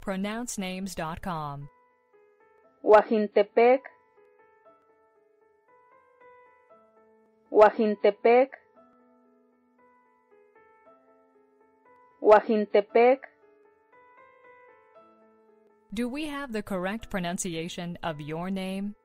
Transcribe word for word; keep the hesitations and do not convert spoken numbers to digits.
pronounce names dot com. Huajintepec, Huajintepec, Huajintepec. Do we have the correct pronunciation of your name?